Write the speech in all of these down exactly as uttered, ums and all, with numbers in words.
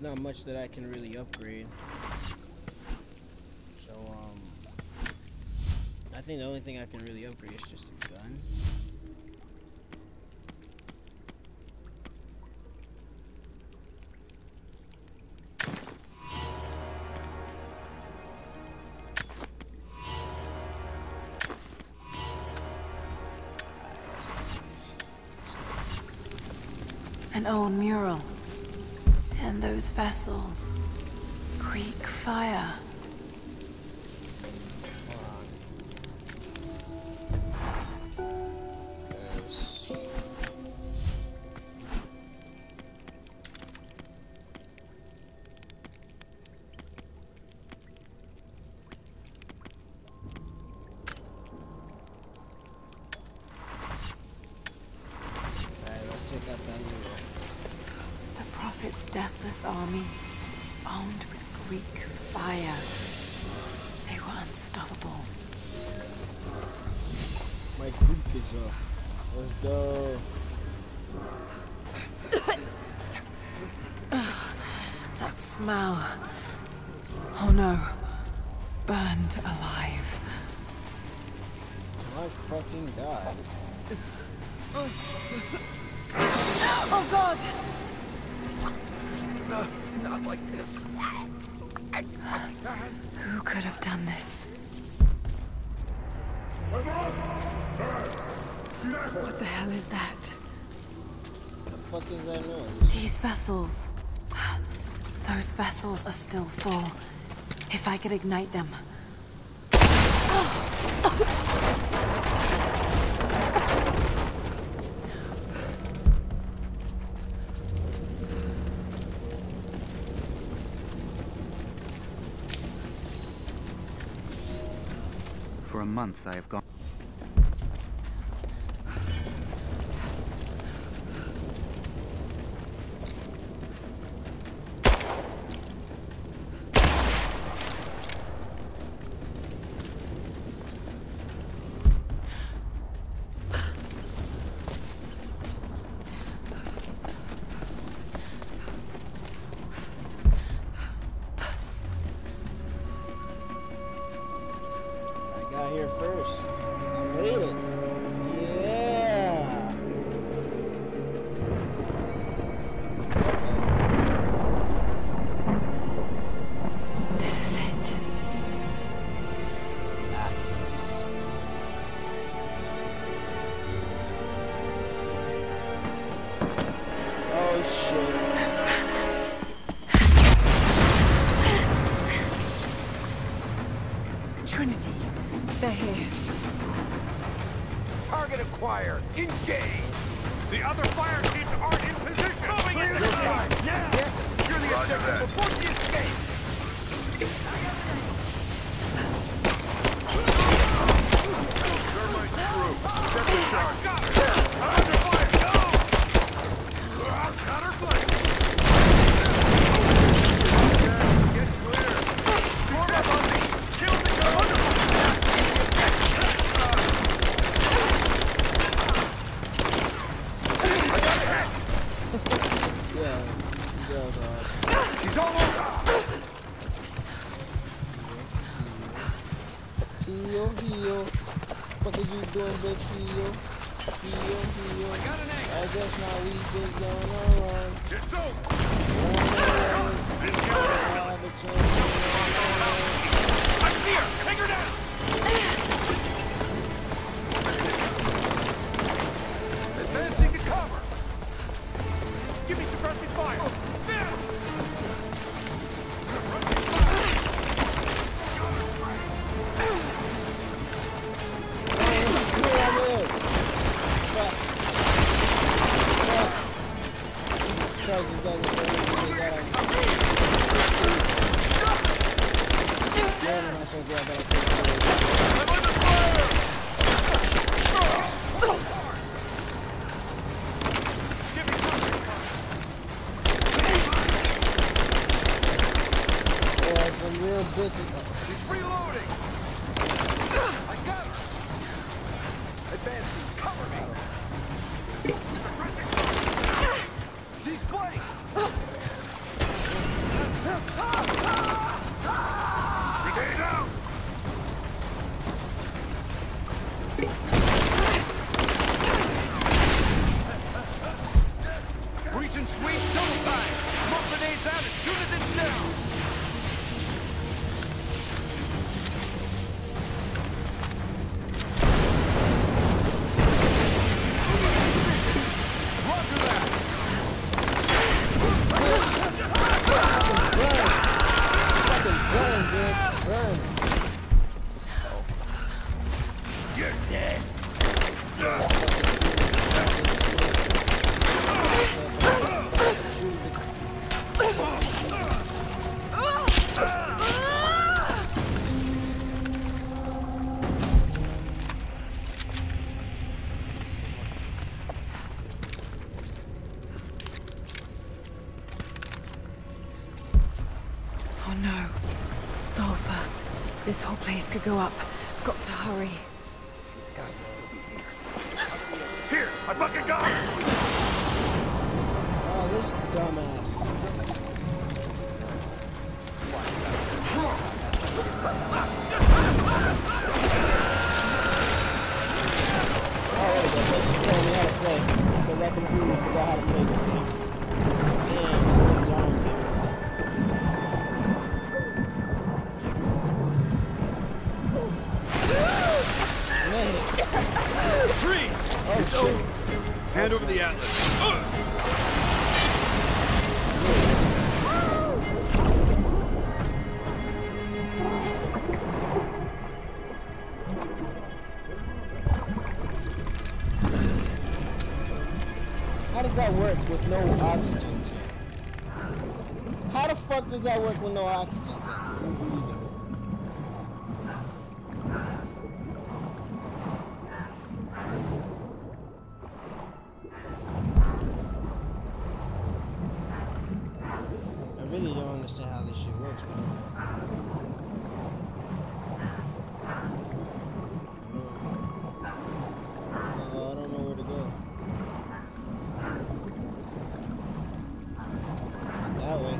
not much that I can really upgrade. So, um, I think the only thing I can really upgrade is just a gun. An old mural. And those vessels. Greek fire. Its deathless army, armed with Greek fire. They were unstoppable. My Greek is up. Let's go. That smell. Oh no. Burned alive. My fucking god. Oh god! No, not like this. Who could have done this? What the hell is that? The fuck is that noise? These vessels. Those vessels are still full. If I could ignite them. For a month, I have gone. Got here first. I made it. Yeah. This is it. Oh shit. Trinity. They're here. Target acquired. Engage. The other fire teams aren't in position. Moving in the side. Now. Yes. Secure the objective before she escapes. Thermite through. Set the charge. Got her. I'm under fire. Go. Counter flank. Get clear. Form up on me. Kill the gun. Under fire. Yeah. Yeah, dog. She's all over. Heal, heal. What are you doing, bitch? Heal. Heal, heal. I got an egg. I guess now we just gonna run. It's over. Have a chance. I see her. Take her down. Advancing to cover. Give me suppressive fire. Oh, there. She's reloading. I got her. Advancing. Cover me. She's blank. Sweet double time! Smoke grenades out as soon as it's down! Roger that! Fucking burn, dude. Burn. You're dead. Oh no. Sulfur. This whole place could go up. Got to hurry. Here, I fucking got it. Oh, this dumbass. Oh, there we go. Just tell me how to play. Because I completely forgot how to play this game. Damn, someone's on here. Freeze! It's over. Hand over the atlas. Ugh. How does that work with no oxygen tank? How the fuck does that work with no oxygen tank? I really don't understand how this shit works, man. Uh, I don't know where to go. That way.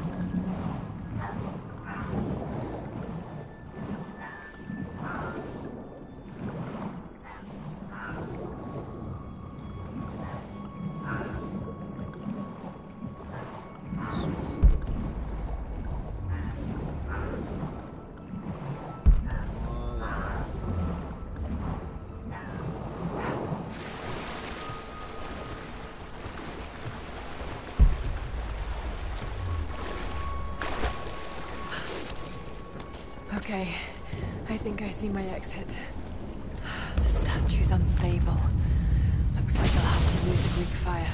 Okay, I think I see my exit. The statue's unstable. Looks like I'll have to use the Greek fire.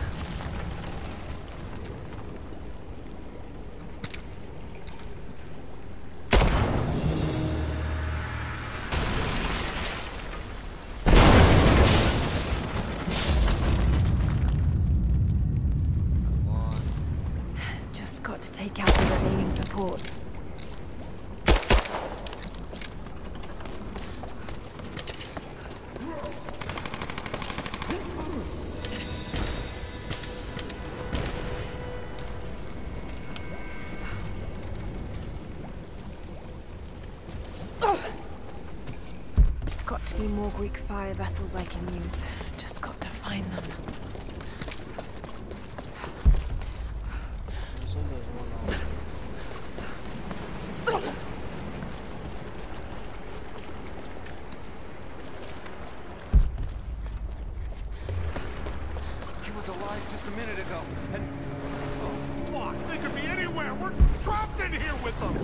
Come on. Just got to take out the remaining supports. Got to be more Greek fire vessels I can use. Just got to find them. So there's one on. He was alive just a minute ago, and... Oh, fuck. They could be anywhere. We're trapped in here with them.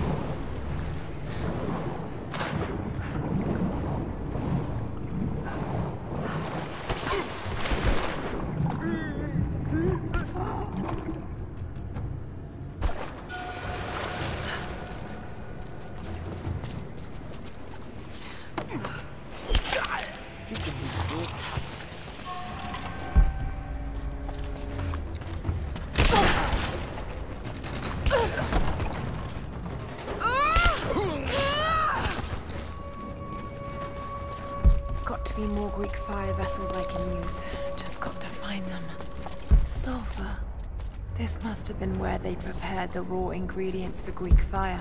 Got to be more Greek fire vessels I can use. Just got to find them. Sulfur. This must have been where they prepared the raw ingredients for Greek fire.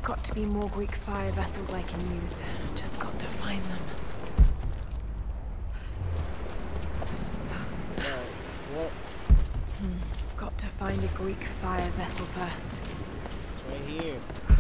Got to be more Greek fire vessels I can use. Just got to find them. What? Hmm. Got to find a Greek fire vessel first. It's right here.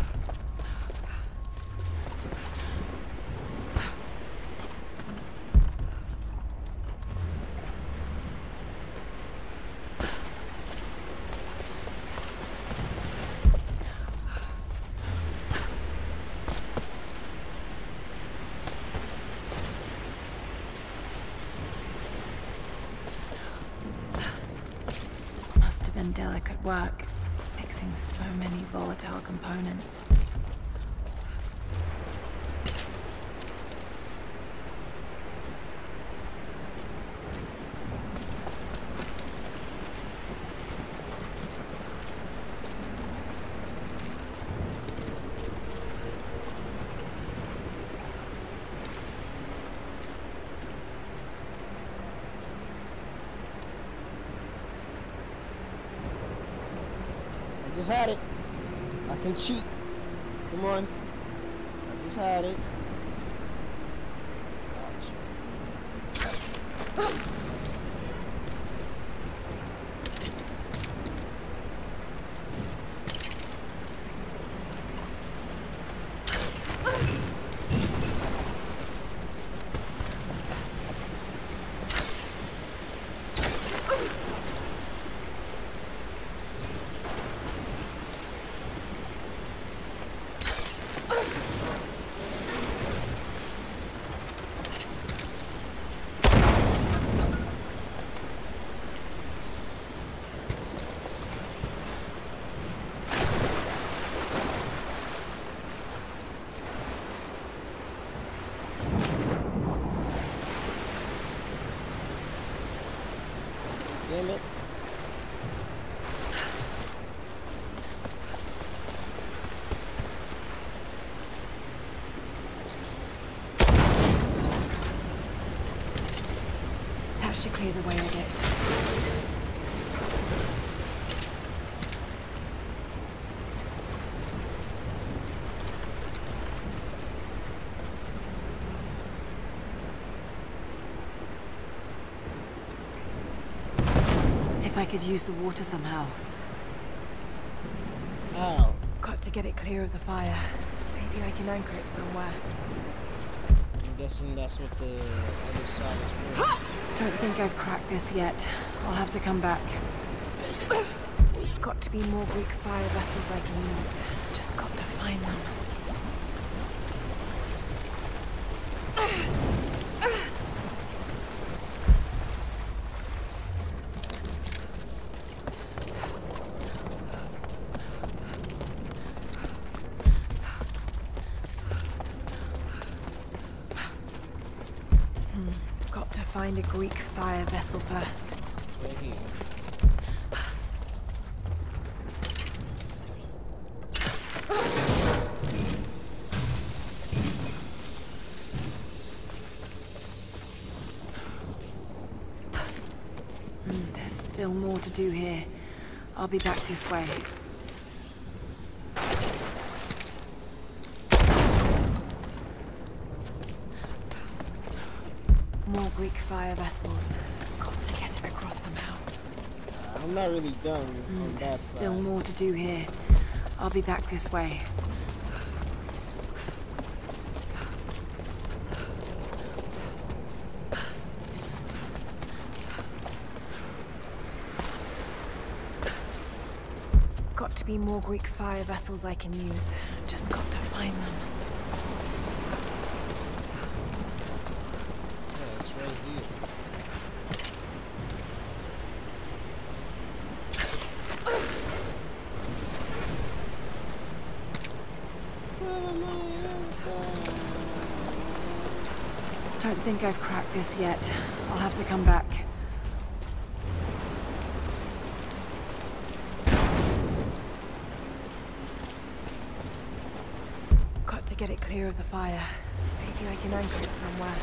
Delicate work, mixing so many volatile components. I just had it. I can cheat. Come on. I just had it. Gotcha. Damn it. That should clear the way a bit. If I could use the water somehow. Ow. Got to get it clear of the fire. Maybe I can anchor it somewhere. I'm guessing that's what the other side is for. Don't think I've cracked this yet. I'll have to come back. Got to be more Greek fire vessels I can use. Just got to find them. Got to find a Greek fire vessel first. Right here. Mm, there's still more to do here. I'll be back this way. More Greek fire vessels. Got to get it across somehow. I'm not really done Mm, on that there's side. still more to do here. I'll be back this way. Got to be more Greek fire vessels I can use. Just got to find them. Yeah, it's right here. Don't think I've cracked this yet. I'll have to come back. Got to get it clear of the fire. Maybe I can anchor it somewhere.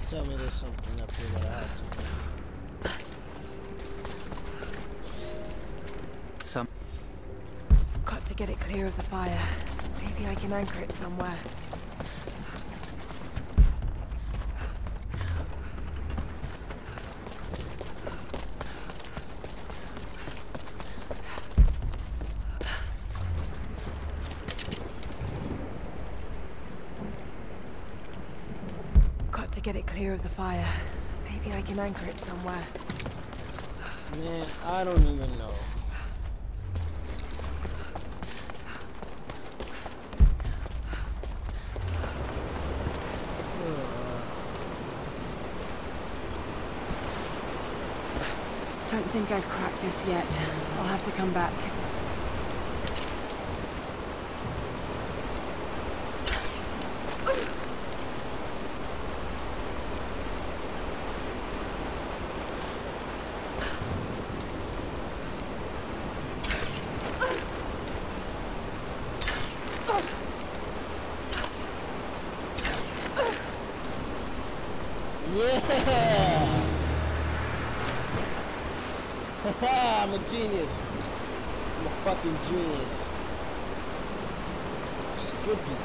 Tell me there's something up here that I have to do. Some. Got to get it clear of the fire. Maybe I can anchor it somewhere. Got to get it clear of the fire. Maybe I can anchor it somewhere. Man, I don't even know. Don't think I've cracked this yet. I'll have to come back. Yeah! I'm a genius. I'm a fucking genius. Skippy.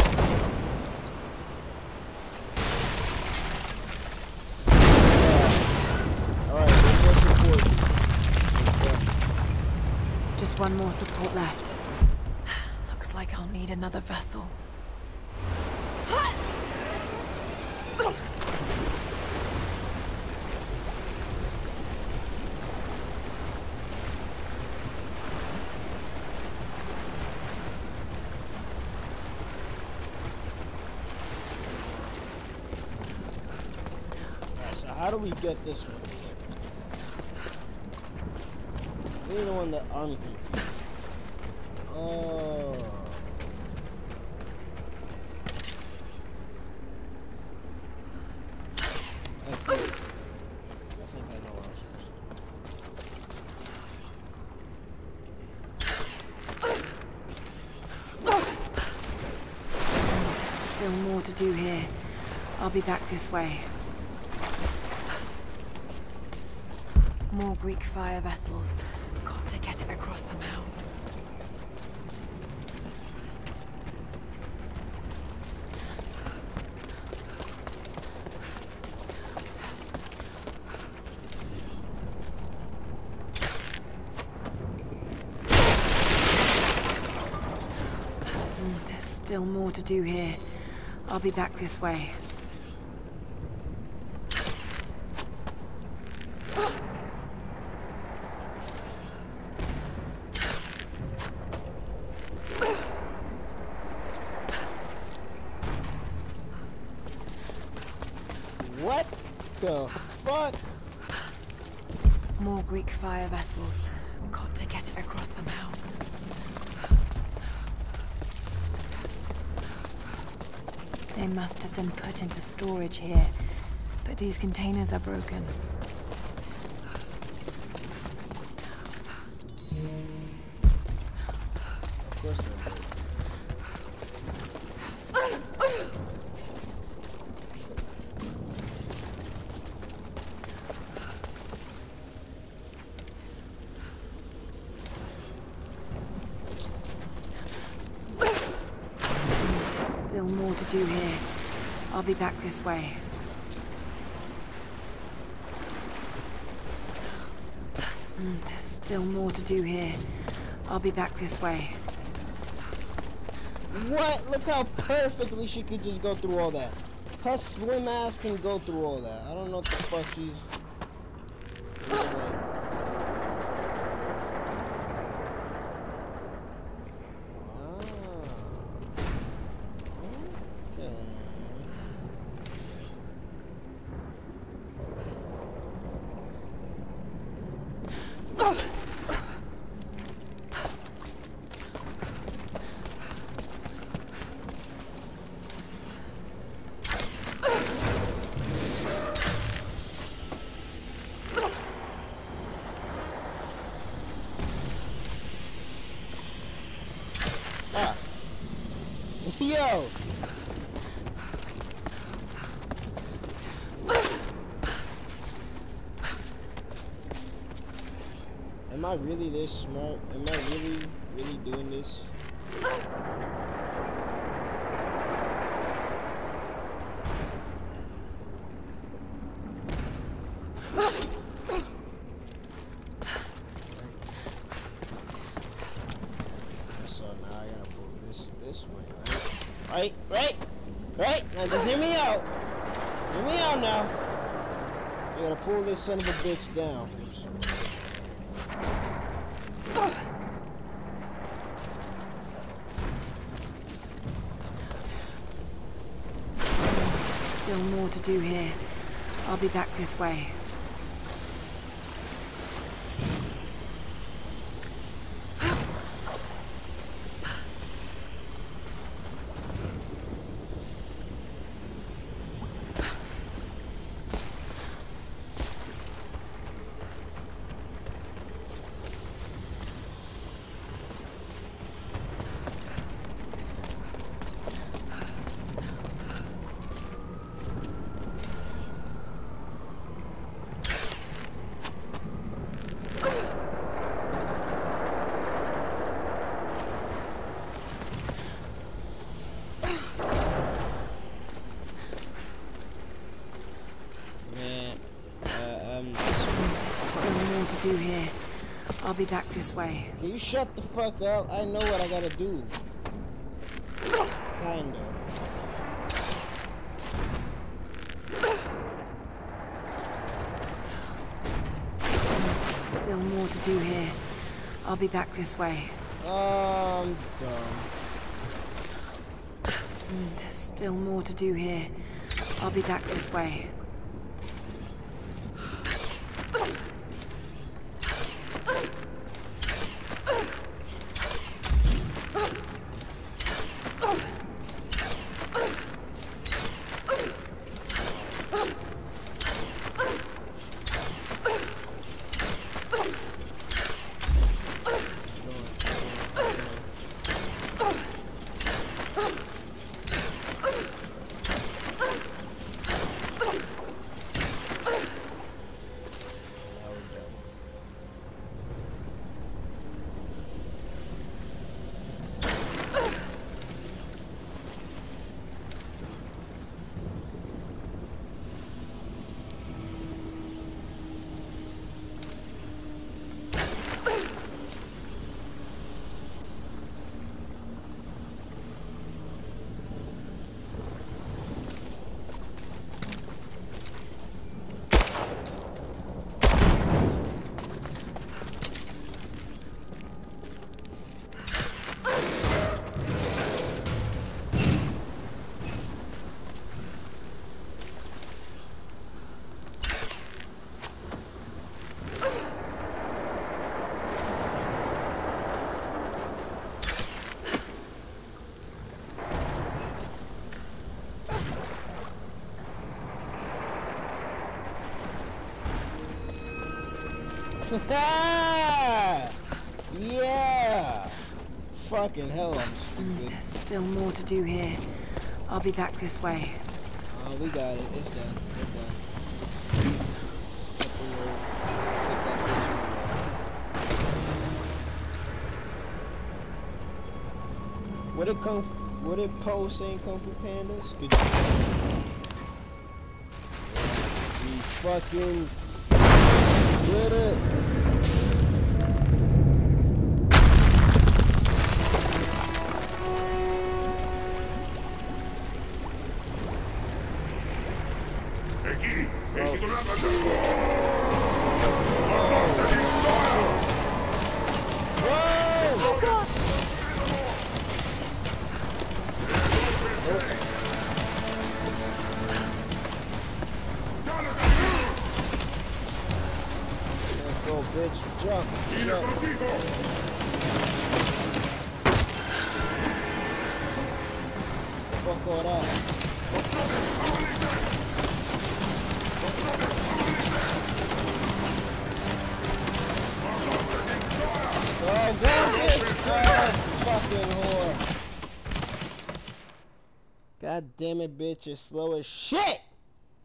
Alright, there's no support. Just one more support left. Looks like I'll need another vessel. How do we get this one? You're the one that I'm confused. Oh. I think, I think I know what I'm supposed to do. Still more to do here. I'll be back this way. More Greek fire vessels. Got to get it across somehow. Mm, there's still more to do here. I'll be back this way. What the fuck? More Greek fire vessels. Got to get it across somehow. They must have been put into storage here, but these containers are broken. Of course they're broken. Still more to do here. I'll be back this way. Mm, there's still more to do here. I'll be back this way. What? Look how perfectly she could just go through all that. Her slim ass can go through all that. I don't know what the fuck she's... Am I really this smart? Am I really, really doing this? So now I gotta pull this this way, right? Right, right, right. Now just hear me out. Hear me out now. I gotta pull this son of a bitch down. Still more to do here. I'll be back this way. Do here. I'll be back this way. Can you shut the fuck up? I know what I gotta do. Kinda. Still more to do here. I'll be back this way. Um, dumb. There's still more to do here. I'll be back this way. Yeah! Fucking hell, I'm stupid. There's still more to do here. I'll be back this way. Oh, we got it. It's done. It's done. What did Kung What did Poe say in Kung Fu Pandas? Good job. We fucking did it. Oh God! Let's go, bitch. Jump. Jump. Fuck all that. Oh, God, bitch! Oh, fucking whore. God damn it, bitch, you're slow as shit!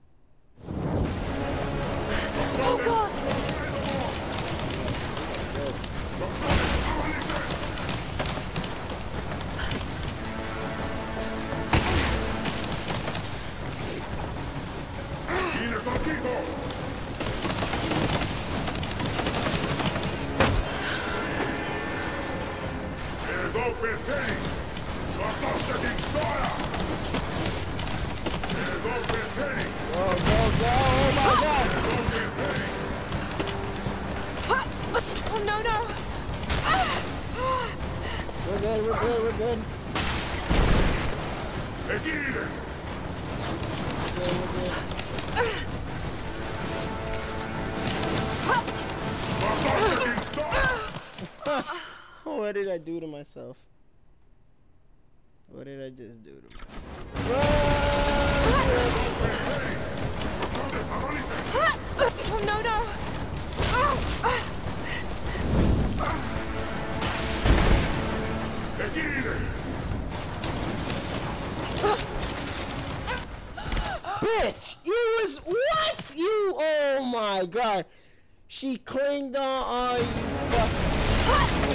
Oh God! Good. Go, go, go! Oh my God! Oh no no! We're good. We're good. We're good. We're good. We're good. What did I do to myself? What did I just do to myself? Oh no no! Bitch! You was what? You oh my God! She clinged on. Oh, you fucking.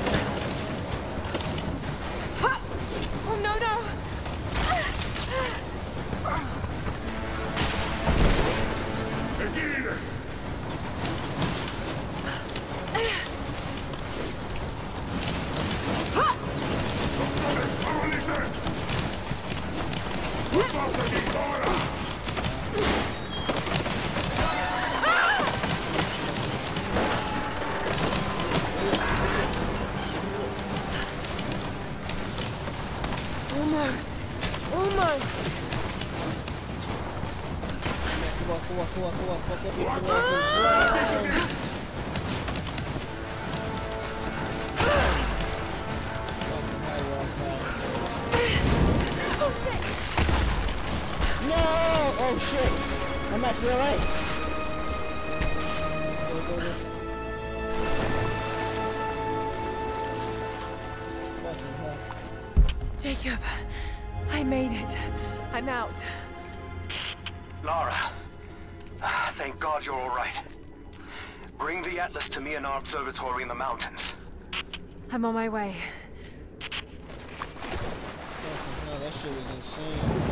Oh no no! Almost. Almost. Keluar, keluar, keluar, keluar, keluar, keluar, keluar. No! Oh shit! I'm actually alright. Go, go, go. Fucking hell. Jacob, I made it. I'm out. Lara, ah, thank God you're all right. Bring the Atlas to me in our observatory in the mountains. I'm on my way. Fucking hell, that shit was insane.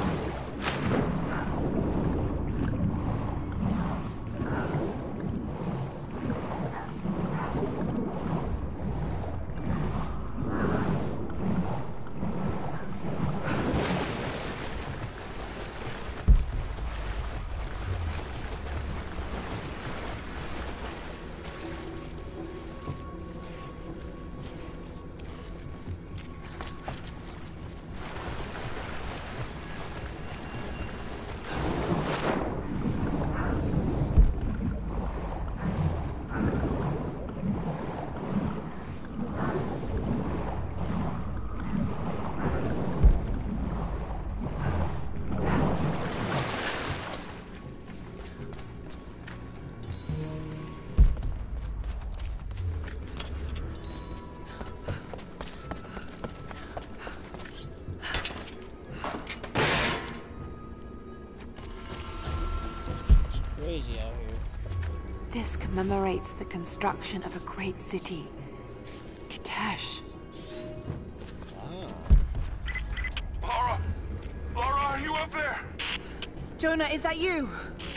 Crazy out here. This commemorates the construction of a great city. Kitezh. Wow. Lara! Lara, are you up there? Jonah, is that you?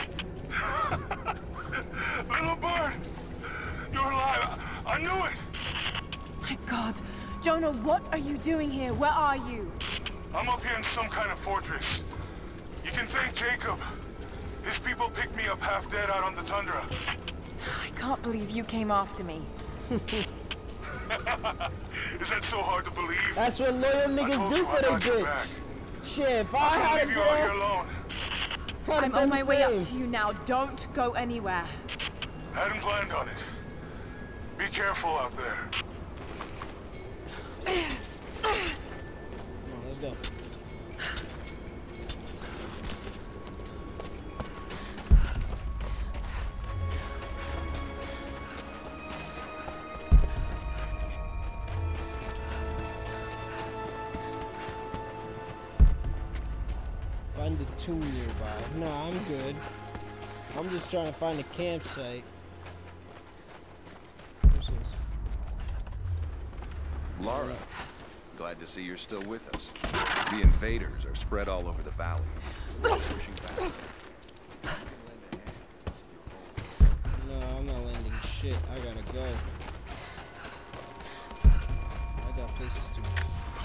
Little bird! You're alive! I, I knew it! My God. Jonah, what are you doing here? Where are you? I'm up here in some kind of fortress. You can thank Jacob. His people picked me up half dead out on the tundra. I can't believe you came after me. Is that so hard to believe? That's what loyal niggas do for their bitch. Shit, if I, I had a leave you out here girl, alone. I'd I'm have on done my the way up same. to you now. Don't go anywhere. Hadn't planned on it. Be careful out there. Come on, let's go. Find the tomb nearby. No, I'm good. I'm just trying to find a campsite. What's this? Lara, glad to see you're still with us. The invaders are spread all over the valley. Pushing back. shit, I gotta go. I got places to go.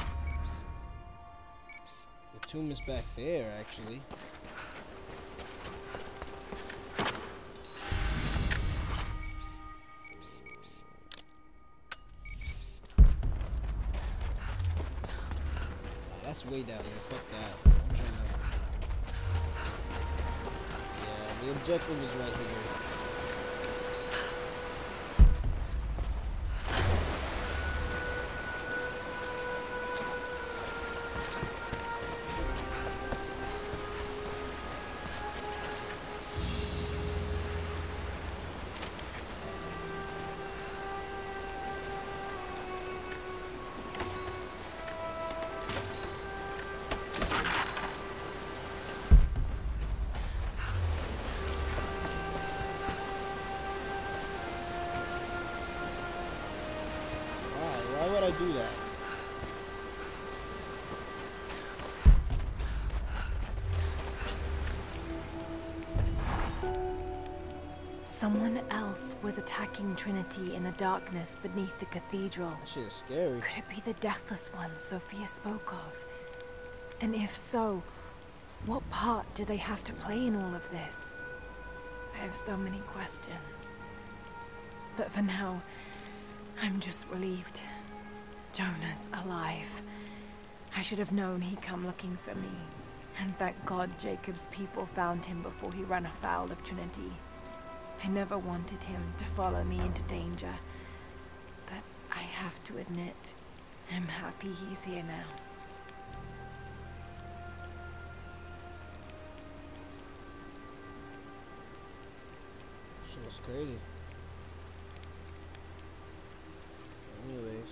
The tomb is back there, actually. That's way down there. Fuck that. I'm trying to... Yeah, the objective is right here. Why would I do that? Someone else was attacking Trinity in the darkness beneath the cathedral. That shit is scary. Could it be the Deathless One Sophia spoke of? And if so, what part do they have to play in all of this? I have so many questions. But for now, I'm just relieved. Jonah's alive. I should have known he'd come looking for me. And thank God Jacob's people found him before he ran afoul of Trinity. I never wanted him to follow me into danger. But I have to admit, I'm happy he's here now. Shit was crazy. Anyways.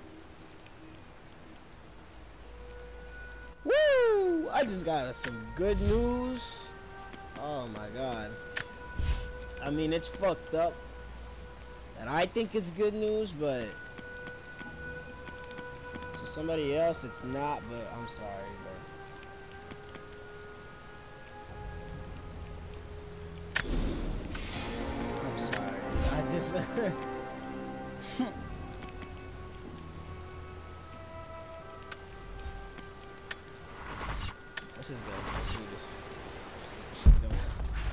Woo! I just got us some good news. Oh my god. I mean, it's fucked up. And I think it's good news, but to somebody else it's not, but I'm sorry, but I'm sorry. I just Let's just go. Let's do this. Shit don't.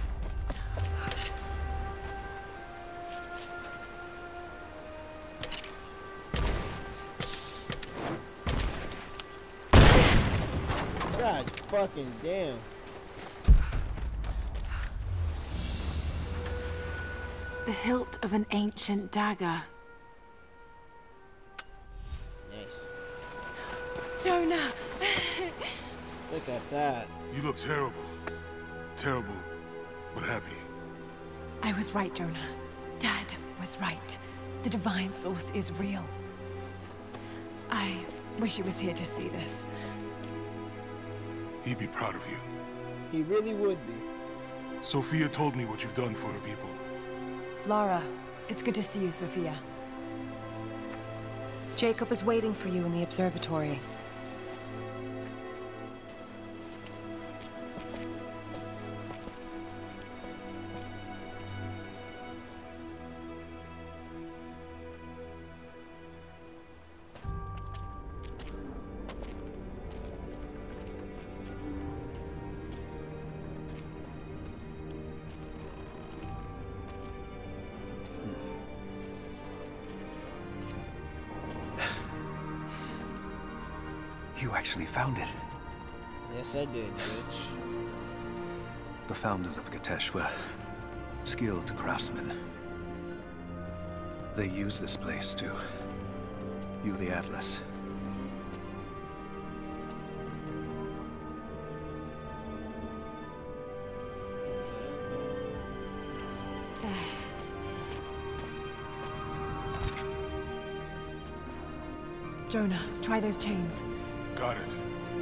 God fucking damn. The hilt of an ancient dagger. Nice. Jonah! Look at that. You look terrible. Terrible, but happy. I was right, Jonah. Dad was right. The divine source is real. I wish he was here to see this. He'd be proud of you. He really would be. Sophia told me what you've done for her people. Lara, it's good to see you, Sophia. Jacob is waiting for you in the observatory. You actually found it. Yes, I did, bitch. The founders of Kitezh were skilled craftsmen. They used this place to view the Atlas. Jonah, try those chains. Got it.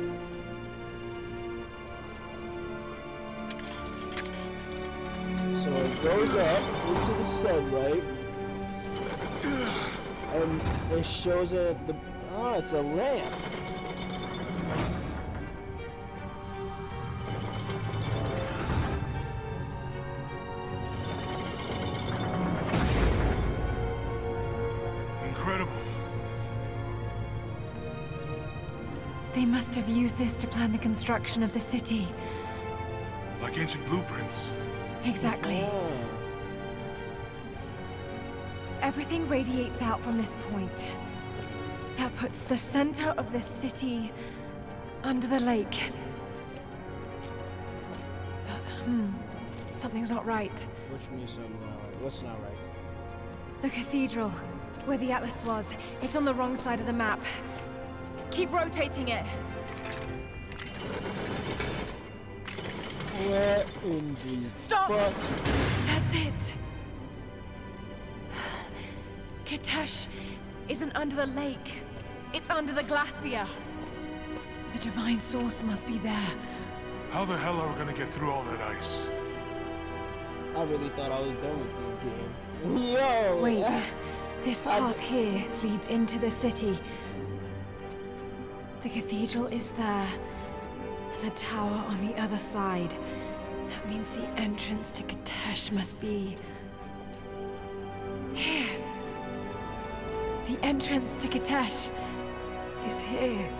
So it goes up into the sunlight, and it shows it at the... Oh, it's a lamp. They must have used this to plan the construction of the city. Like ancient blueprints. Exactly. Oh. Everything radiates out from this point. That puts the center of the city under the lake. But, hmm, something's not right. What you mean something not right? What's not right? The cathedral, where the Atlas was, it's on the wrong side of the map. Keep rotating it. Where in the Stop! fuck? That's it. Kitesh isn't under the lake. It's under the glacier. The divine source must be there. How the hell are we gonna get through all that ice? I really thought I was done with this game. Yo! Wait. This path here leads into the city. The cathedral is there, and the tower on the other side. That means the entrance to Kitesh must be... here. The entrance to Kitesh is here.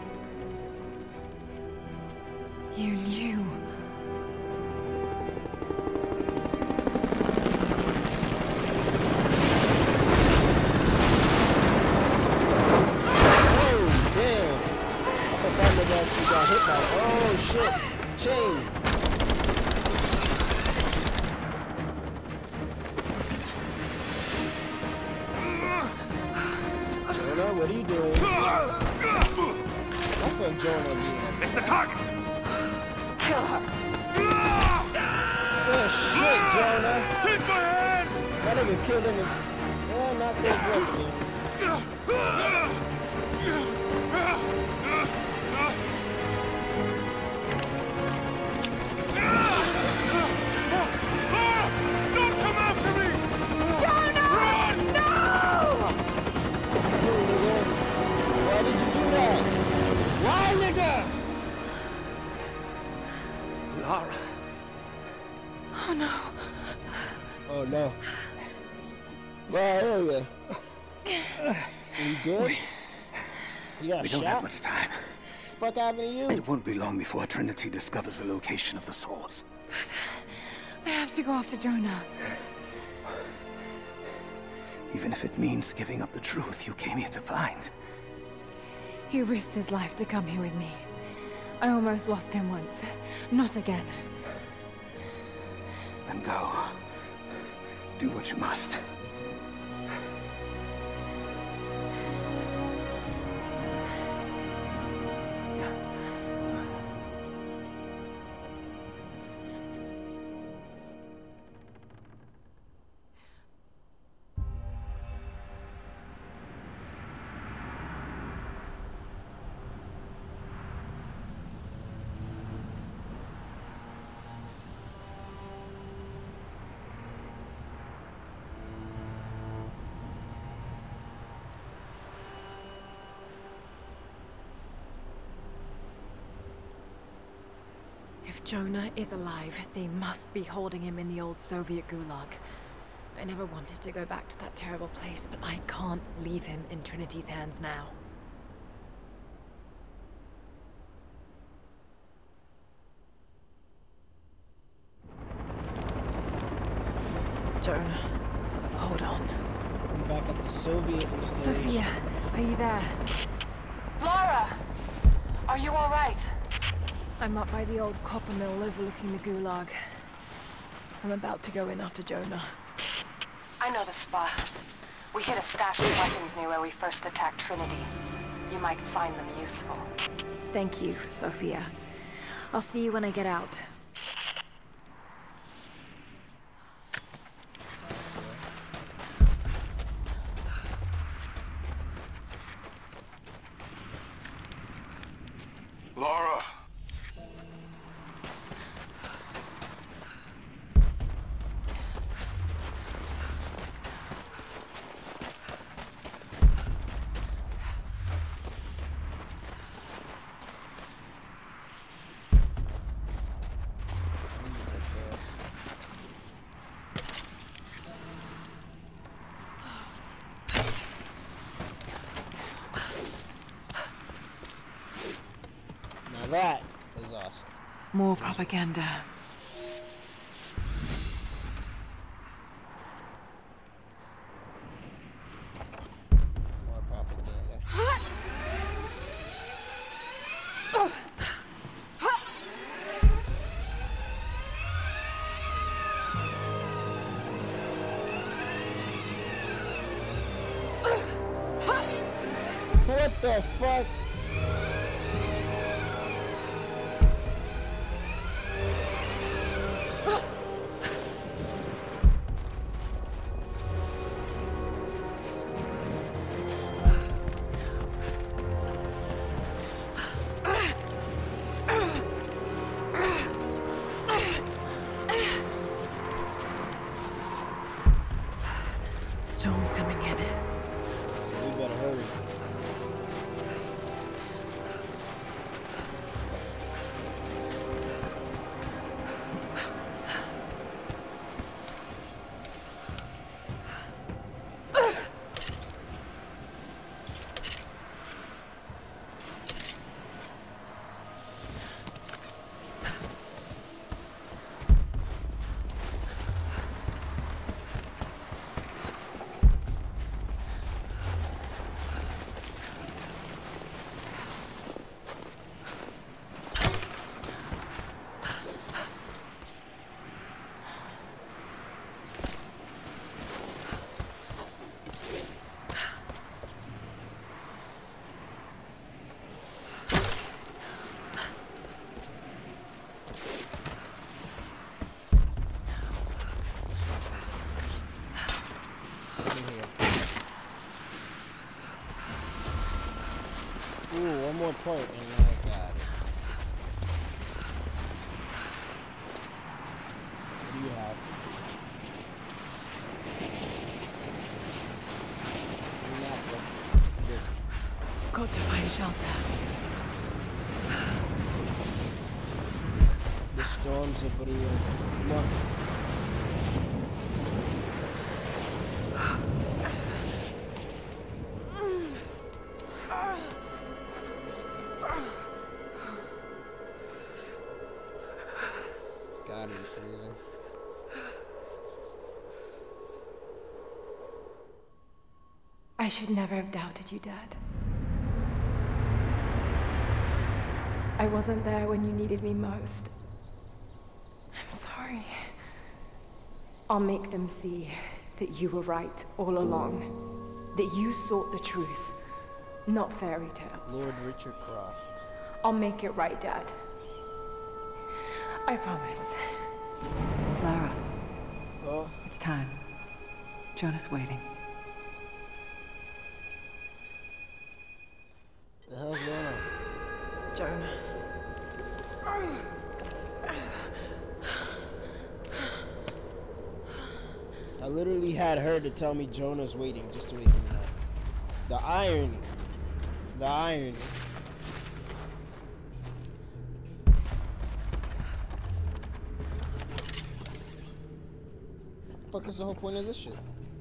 You knew. Got hit by, oh shit, chain. Jonah, what are you doing? That's what Jonah did. It's the target! Kill her. Oh shit, Jonah. Take my hand! That nigga killed him. Yeah, not that good, man. Why, nigga? Lara. Oh no. Oh no. Well, here we go. You good? You got We a don't shot? have much time. What the fuck happened to you? It won't be long before Trinity discovers the location of the source. But I have to go after Jonah. Even if it means giving up the truth you came here to find. He risked his life to come here with me. I almost lost him once. Not again. Then go. Do what you must. If Jonah is alive, they must be holding him in the old Soviet gulag. I never wanted to go back to that terrible place, but I can't leave him in Trinity's hands now. Jonah, hold on. I'm back at the Soviet stage. Sophia, are you there? Lara! Are you alright? I'm up by the old copper mill overlooking the gulag. I'm about to go in after Jonah. I know the spot. We hid a stash of weapons near where we first attacked Trinity. You might find them useful. Thank you, Sophia. I'll see you when I get out. Lara! More propaganda. More propaganda. What the fuck? Storm's coming in. We better hurry. Ooh, one more part and I got it. What do you have? Nothing. Good. Got to find shelter. The storms are brewing. Come on. God, he's freezing. I should never have doubted you, Dad. I wasn't there when you needed me most. I'm sorry. I'll make them see that you were right all along. That you sought the truth, not fairy tales. Lord Richard Croft. I'll make it right, Dad. I promise. Lara, Oh, it's time. Jonah's waiting. the hell's going on? Jonah. I literally had her to tell me Jonah's waiting just to wake me up. The irony. The irony. What the fuck is the whole point of this shit?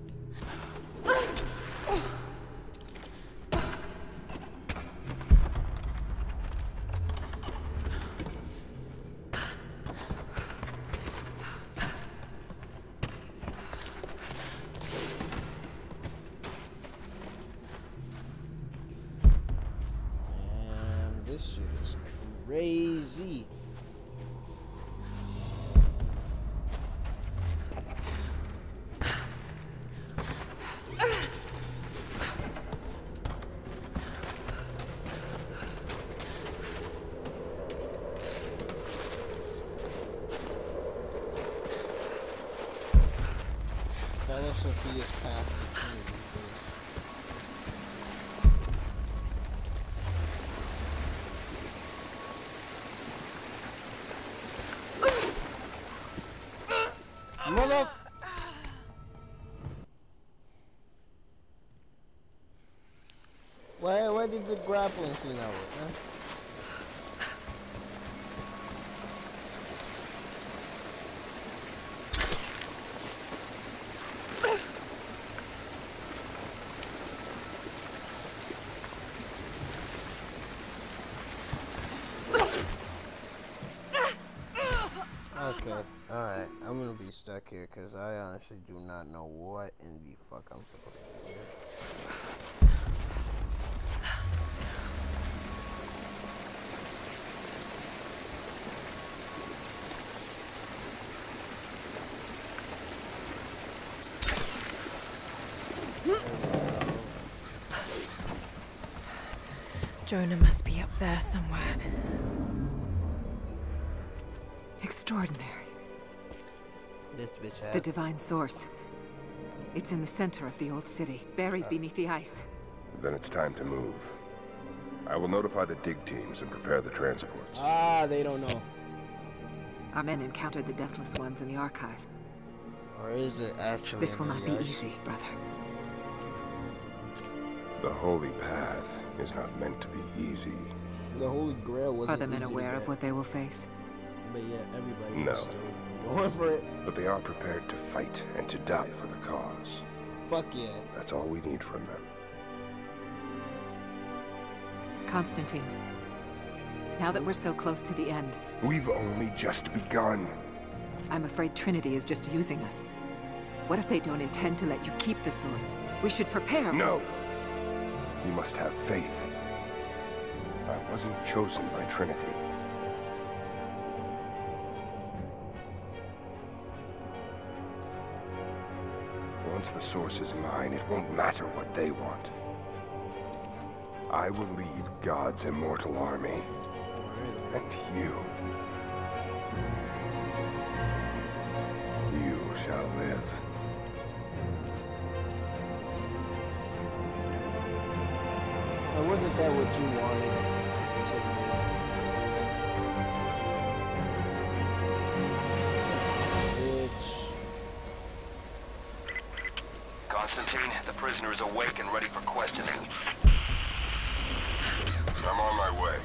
And this shit is crazy. Follow Sophia's path to Trinity. Mother. Where where did the grappling thing out with, huh? Okay, alright. I'm gonna be stuck here because I honestly do not know what in the fuck I'm supposed to do. Jonah must be up there somewhere. Extraordinary. This bitch has The divine source. It's in the center of the old city, buried beneath the ice. Then it's time to move. I will notify the dig teams and prepare the transports. Ah, they don't know. Our men encountered the Deathless Ones in the archive. Or is it actually? This will in not the be ice? easy, brother. The Holy Path is not meant to be easy. The Holy Grail wasn't. Are the men easy to aware of get. what they will face? But yeah, everybody No. was still going for it. But they are prepared to fight and to die for the cause. Fuck yeah. That's all we need from them. Constantine, now that we're so close to the end, We've only just begun. I'm afraid Trinity is just using us. What if they don't intend to let you keep the source? We should prepare for- No! You must have faith. I wasn't chosen by Trinity. Once the source is mine, it won't matter what they want. I will lead God's immortal army. And you... You shall live. Or wasn't that what you wanted to be? Bitch. Constantine, the prisoner is awake and ready for questioning. I'm on my way.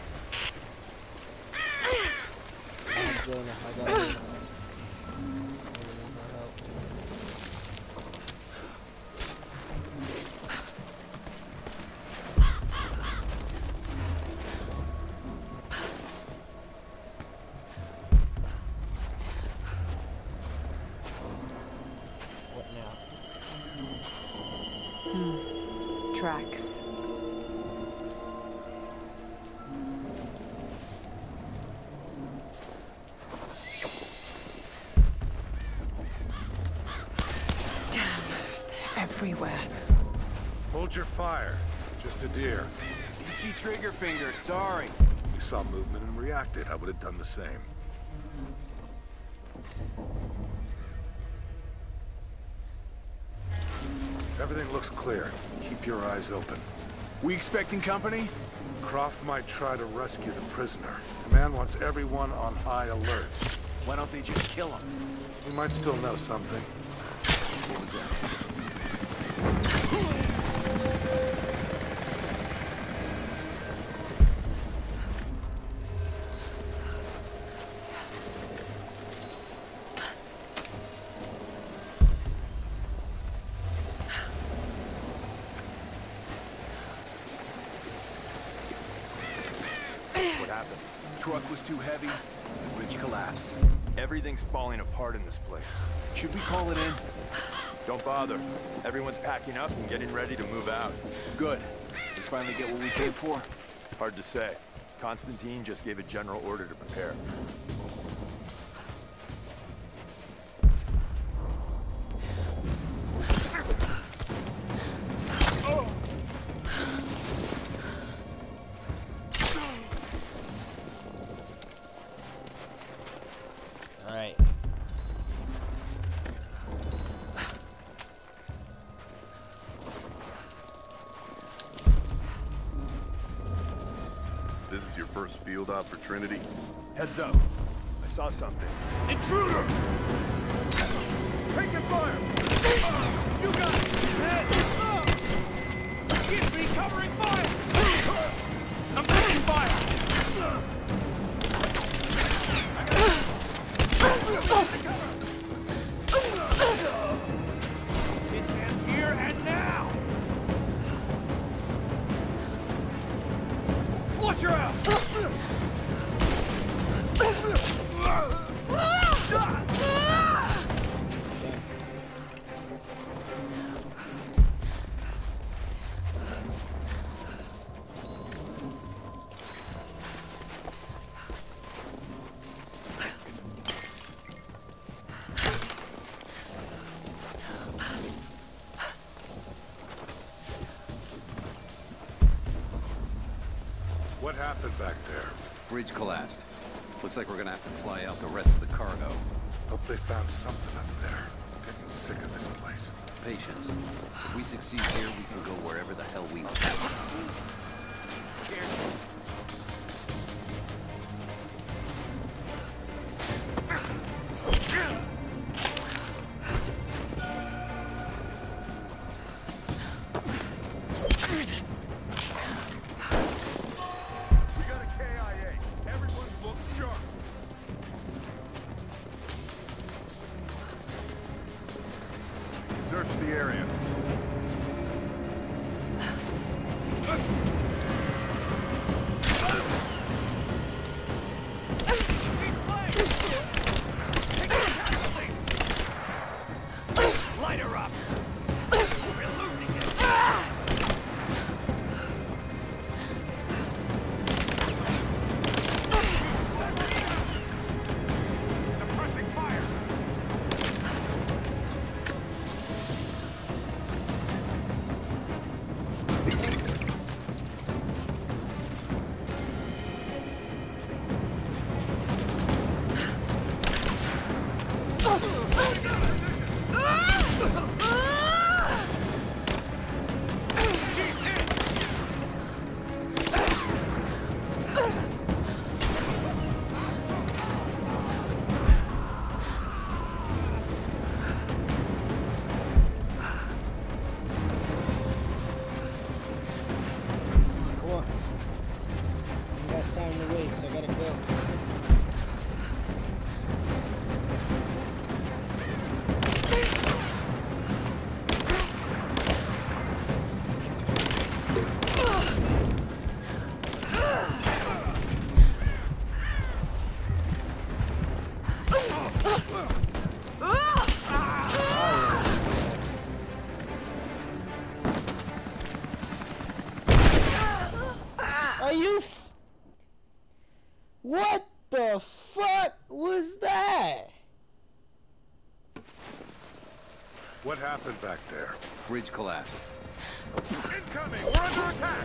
Jonah, I got it. What now? Hmm. Tracks. Everywhere. Hold your fire. Just a deer. Itchy trigger finger, sorry. You saw movement and reacted. I would have done the same. Everything looks clear. Keep your eyes open. We expecting company? Croft might try to rescue the prisoner. Command wants everyone on high alert. Why don't they just kill him? He might still know something. What was that? What happened? Truck was too heavy, the bridge collapsed. Everything's falling apart in this place. Should we call it in? Don't bother. Everyone's packing up and getting ready to move out. Good. We finally get what we came for? Hard to say. Constantine just gave a general order to prepare. Alright. This is your first field op for Trinity? Heads up. I saw something. Intruder! Taking fire! You got it! Give me covering fire! I'm taking fire! His hands here and now! Flush her out! happened back there? Bridge collapsed. Looks like we're gonna have to fly out the rest of the cargo. Hope they found something up there. I'm getting sick of this place. Patience. If we succeed here, we can go wherever the hell we want. We got a K I A. Everyone look sharp. Search the area. Light her up! We're losing it! Suppressing fire! Come on. I got time to waste. I gotta go. Are you? F what the fuck was that? What happened back there? Bridge collapsed. Incoming! We're under attack!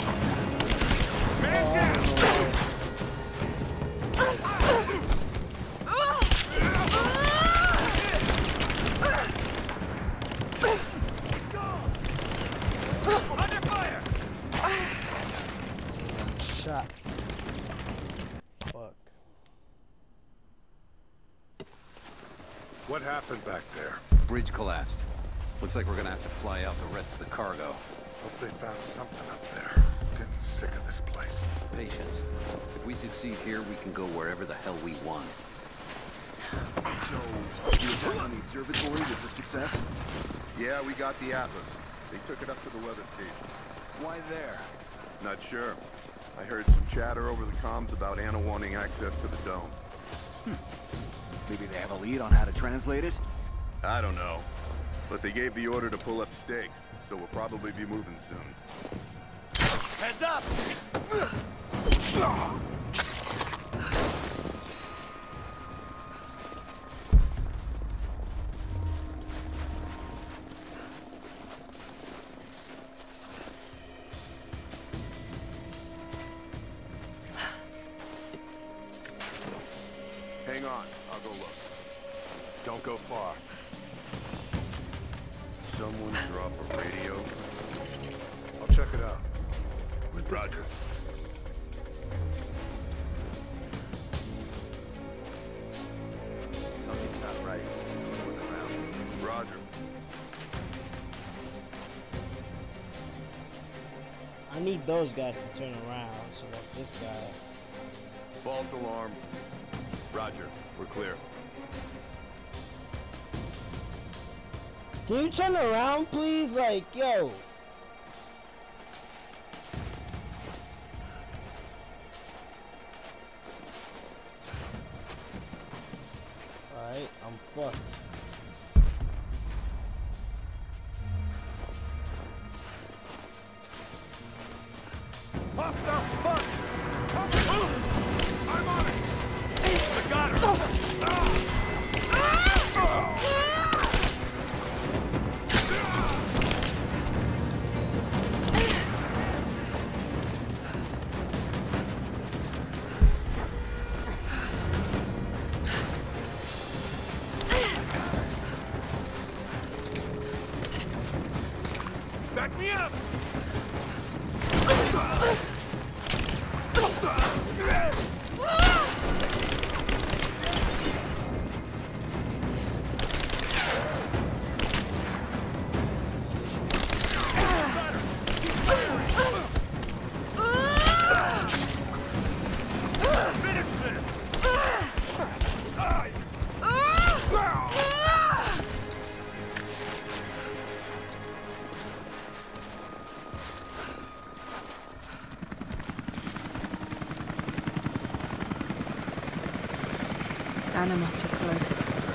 Man down! Under fire! Shot. Fuck. What happened back there? Bridge collapsed. Looks like we're gonna have to fly out the rest of the cargo. Hope they found something up there. I'm getting sick of this place. Patience. If we succeed here, we can go wherever the hell we want. So, the attack on the observatory was a success? Yeah, we got the Atlas. They took it up to the weather station. Why there? Not sure. I heard some chatter over the comms about Anna wanting access to the dome. Hmm. Maybe they have a lead on how to translate it? I don't know. But they gave the order to pull up stakes, so we'll probably be moving soon. Heads up! Hang on, I'll go look. Don't go far. Someone drop a radio. I'll check it out. Roger. Something's not right. Look around. Roger. I need those guys to turn around so that this guy. False alarm. Roger. We're clear. Can you turn around, please? Like, yo. Alright, I'm fucked. What the fuck? Cover! I'm on it! I got her! use.